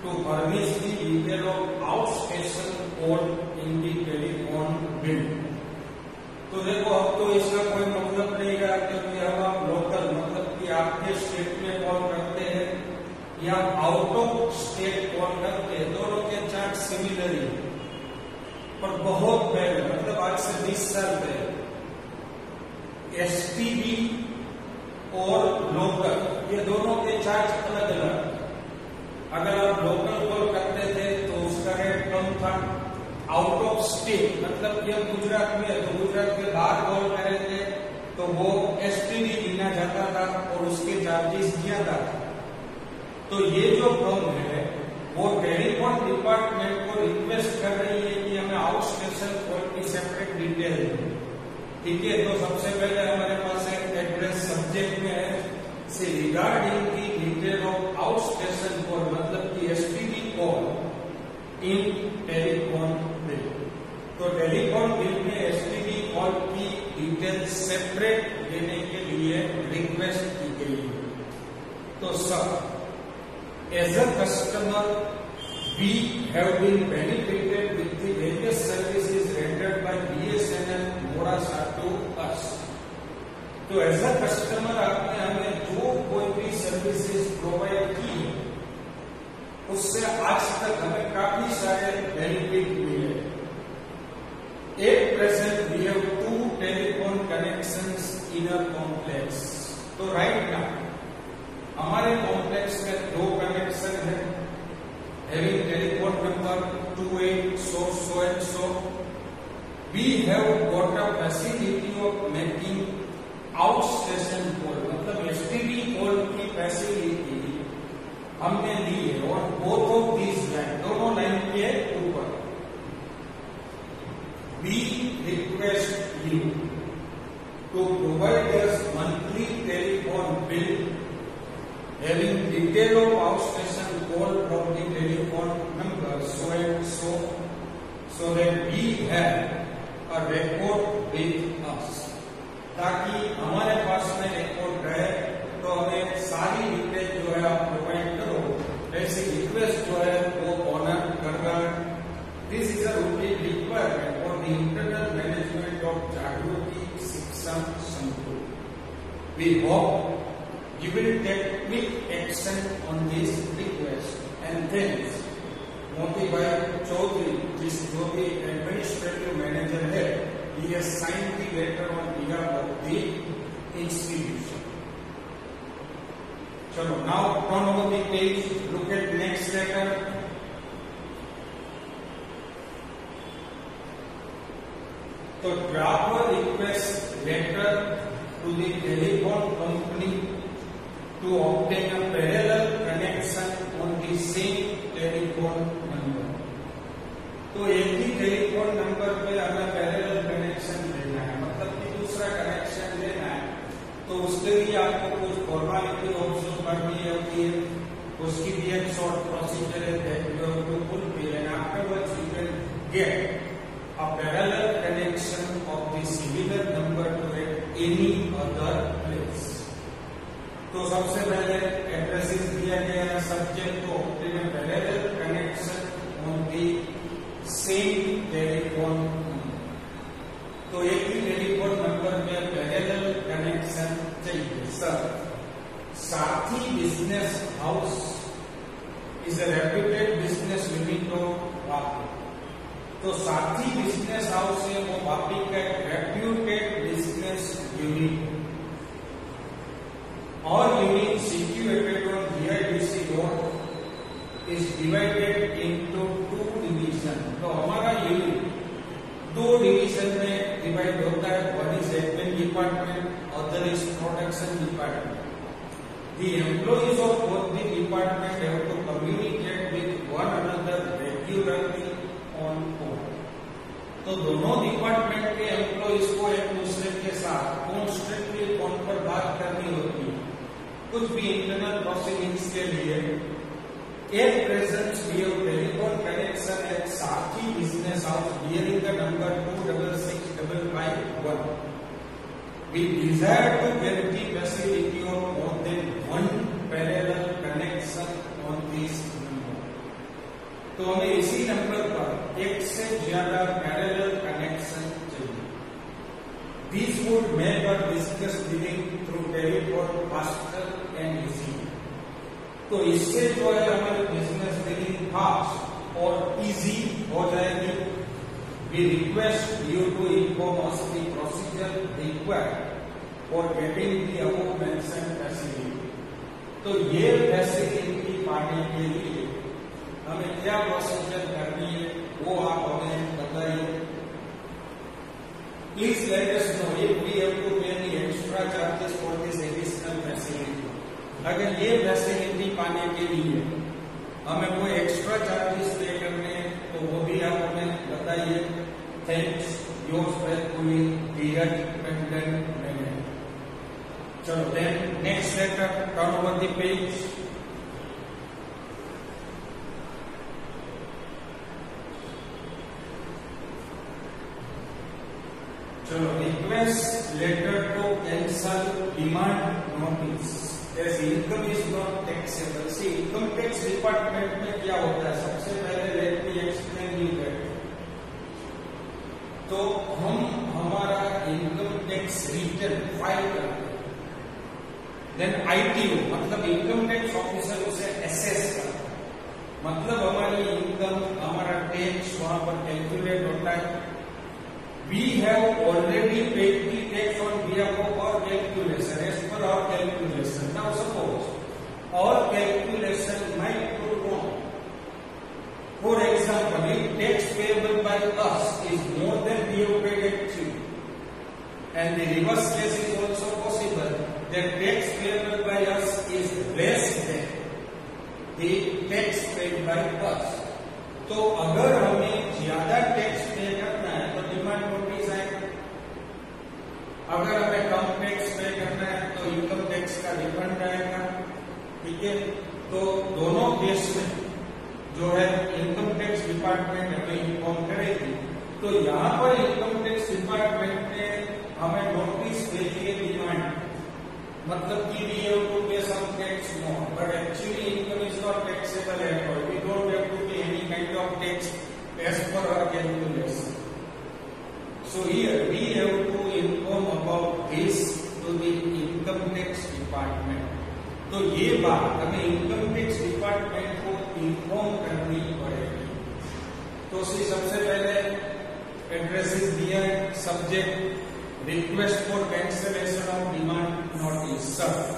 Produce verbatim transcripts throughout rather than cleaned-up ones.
to furnish the detail of outstation code in the telephone bill. तो देखो अब तो इसका कोई मतलब नहीं रहा क्योंकि अब आप लोकल मतलब कि आपके स्टेट में कॉल करते हैं या आउट ऑफ स्टेट कॉल करते हैं, दोनों के चार्ज सिमिलर ही, पर बहुत पहले मतलब आज से बीस साल पहले एसटीडी और लोकल ये दोनों के चार्ज अलग अलग। अगर आप लोकल कॉल करते थे तो उसका रेट कम था, आउट ऑफ स्टेट मतलब ये गुजरात में तो गुजरात के बाहर कॉल करेंगे तो वो एसटीडी गिना जाता था और उसके चार्जेस ज्यादा था। तो ये जो फर्म है वो टेलीफोन डिपार्टमेंट को रिक्वेस्ट कर रही है कि हमें आउट स्टेशन कॉल की सेपरेट डिटेल है। ठीक है, तो सबसे पहले हमारे पास एक एड्रेस सब्जेक्ट में है से regarding the detail of out station call मतलब कि STD call in telephone bill. तो टेलीफोन बिल में एसटीडी कॉल की डिटेल सेपरेट देने के लिए रिक्वेस्ट की गई है। तो सब as a customer we have been benefited with the various services rendered by BSNL Modasa to us. तो एज अ कस्टमर आपने हमें जो कोई भी सर्विसेज प्रोवाइड की उससे आज तक हमें काफी सारे बेनिफिट मिले। At present we have two telephone connections in a complex. तो राइट नाउ हमारे कॉम्प्लेक्स में दो कनेक्शन है, having telephone number two eight so so and so. We have got a facility of making out station call मतलब STD call की facility हमने ली है और बोथ ऑफ दीज लाइन दोनों लाइन के ऊपर। We request you to provide us monthly telephone bill having detail of outstation call from the telephone number so and so, so that we have a record with us, ताकि हमारे पास में record रहे। तो हमें सारी detail जो है आप प्रोवाइड करो, ऐसी रिक्वेस्ट जो है वो ऑनर करना। This is a routine requirement for the internal management of Jagriti Shikshan Sankul. We hope you will take quick action on this request, and then Moti Bhai Chaudhary, जिस जो भी एडमिनिस्ट्रेटिव मैनेजर है, he has signed the letter on behalf of the institution. चलो, now turn over the page, look at next letter. तो draft request letter to the telephone company to obtain a parallel connection on the same telephone number. तो एक ही telephone number पे हमें parallel connection लेना है, मतलब कि दूसरा कनेक्शन लेना है। तो उसके लिए आपको कुछ फॉर्मेलिटी ऑब्जर्व करनी होती है, उसकी भी एक शॉर्ट प्रोसीजर है that you have to fulfil and afterwards you can get a parallel connection of the similar number to any other place. तो सबसे पहले एड्रेसेस दिया गया है सब्जेक्ट को parallel connection on the same telephone number. तो एक ही टेलीफोन नंबर में पैरेलल कनेक्शन चाहिए। Sir Sathi business house is a reputed business unit of Vapi. तो साथी बिजनेस हाउस है वो वापी का रेप्यूटेड बिजनेस यूनिट और unit situated on G I D C road is divided into two division। तो हमारा unit दो डिवीजन में डिवाइड होता है, one is admin department, other is production department. The employees of both the department have to communicate with one another regularly on phone। तो दोनों department के employees को एक दूसरे के साथ कॉन्स्टेंटली फोन पर बात करनी होती है, कुछ भी इंटरनल प्रोसीडिंग्स के लिए। At present we have telephone connection at Sathi business house bearing the number two double six double five one. We desire to get the facility of more than one parallel connection on this number. तो हमें इसी number पर एक से ज्यादा parallel connection चाहिए। These would make our business dealing through telephone faster and easy। तो इससे जो है हमारी बिजनेस डीलिंग फास्ट और इजी हो जाएगी। We request you to inform us the procedure required for getting the above mentioned facility। तो ये फैसिलिटी पाने के लिए हमें क्या प्रोसीजर करनी है वो आप हमें बताइए। Please let us know if we have to pay any extra charges for this additional facility. अगर ये फैसिलिटी पाने के लिए हमें कोई एक्स्ट्रा चार्जेस पे करने हैं तो वो भी आप हमें बताइए। Thanks, yours faithfully, Dheeraj Tandon manager. चलो then next letter, turn over the page. चलो request letter to cancel demand notice as income is not taxable. See income tax department में क्या होता है, सबसे पहले let me explain you that. तो हम हमारा इनकम टैक्स रिटर्न फाइल करते हैं, देन आईटीओ मतलब इनकम टैक्स ऑफिसर उसे एसेस करता है, मतलब हमारी इनकम हमारा टैक्स वहां पर कैलकुलेट होता है। We have already paid the tax on behalf of our calculation as per our calculation. Now suppose our calculation might go wrong. For example, if tax payable by us is more than we have paid actually, and the reverse case is also possible, that tax payable by us is less than the tax paid by us. तो अगर हमें ज्यादा tax पे करना है तो demand notice आएगा, अगर हमें कम टैक्स पे करना है तो इनकम टैक्स का रिफंड आएगा। ठीक है, तो दोनों केस में जो है इनकम टैक्स डिपार्टमेंट हमें इन्फॉर्म करेगी। तो यहाँ पर इनकम टैक्स डिपार्टमेंट ने हमें नोटिस भेजी है डिमांड, मतलब कि we have to pay some tax more, but actually income is not taxable at all. We don't have to pay any kind of tax as per our calculation. So here we have to inform about this to the income tax department. तो ये बात हमें income tax department को inform करनी पड़ेगी। तो सबसे पहले एड्रेसेस दिया है, subject request for cancellation of demand notice.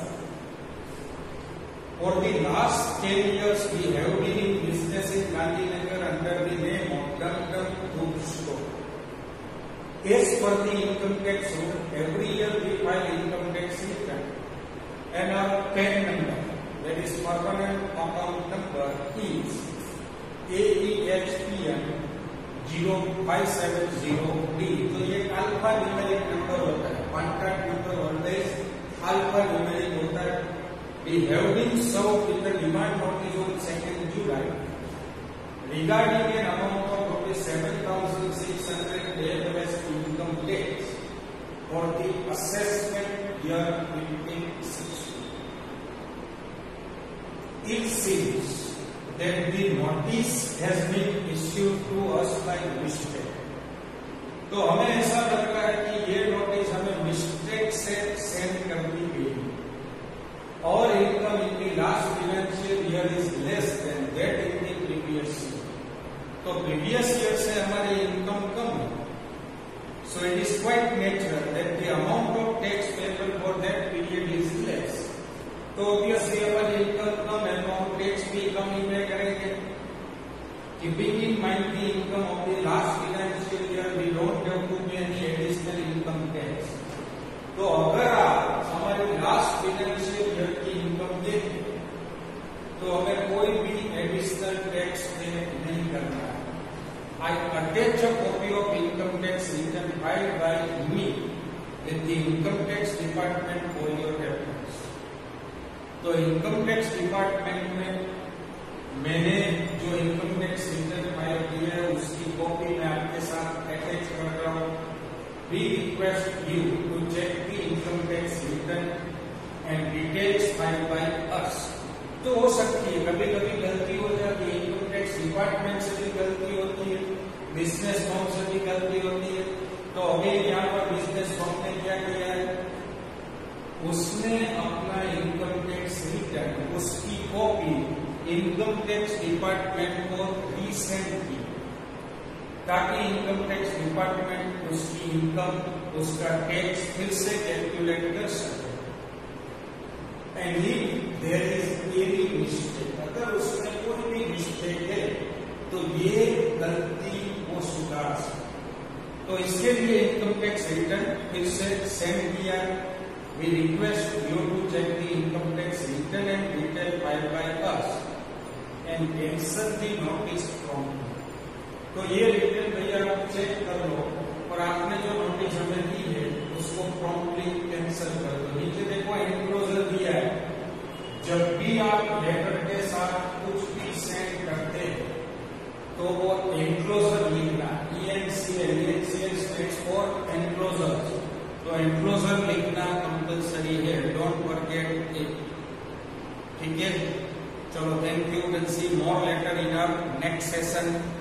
For the last ten years, we have been in business in Gandhinagar under the name of Dum Dum Food Store. As per the income tax rule, every year we file income tax return, and our P A N number, that is permanent account number, is A E H P N zero five seven zero B. तो ये alpha numeric number होता है, contract number always alpha numeric होता है। We have been served with the demand notice on second July regarding an amount of rupees seven thousand six hundred payable as income tax for the assessment year fifteen sixteen. It seems that the notice has been issued to us by mistake. तो हमें ऐसा लग रहा है कि ये notice हमें mistake से सेंड कर दी गई और income in the last financial year is less than that in the previous year. तो प्रीवियस ईयर से हमारी इनकम कम है, so it is quite natural that the amount of tax payable for that period is less. तो obviously हमारी income कम है तो हम टैक्स भी कम ही पे करेंगे। Keeping in mind the income of the last financial year, we don't have to pay any additional income tax. तो अगर आप हमारे लास्ट फाइनेंशियल ईयर की इनकम देखें तो हमें कोई भी एडिशनल टैक्स पे नहीं करना है। I attach a copy of income tax return filed by me with the income tax department for your reference। तो इनकम टैक्स डिपार्टमेंट में मैंने जो इनकम टैक्स रिटर्न फाइल किया है उसकी कॉपी मैं आपके साथ अटैच कर रहा हूँ। We request you to check the income tax return and details filed by us। तो हो सकती है कभी कभी गलती हो जाती है, इनकम टैक्स डिपार्टमेंट उसने अपना इनकम टैक्स रिटर्न उसकी कॉपी इनकम टैक्स डिपार्टमेंट को रीसेंड की, ताकि इनकम टैक्स डिपार्टमेंट उसकी इनकम उसका टैक्स फिर से कैलकुलेट कर सके। And if there is any mistake, अगर उसमें कोई भी मिस्टेक है तो ये गलती वो सुधार सके। तो इसके लिए इनकम टैक्स रिटर्न फिर से सेंड किया। We request you to check the income tax return and detail file by us and cancel the notice from. तो ये रिटर्न भैया आप चेक कर लो और आपने जो नोटिस हमें दी है उसको प्रॉम्प्टली कैंसिल कर दो। नीचे देखो एनक्लोजर दिया है, जब भी आप लेटर के साथ कुछ भी सेंड करते हैं तो वो एनक्लोजर लिखना, E N C L, E N C L stands for enclosure. तो एनक्लोजर लिखना कंपल्सरी है, डोंट फॉरगेट इट। ठीक है, चलो thank you. Will see more letter in our next session.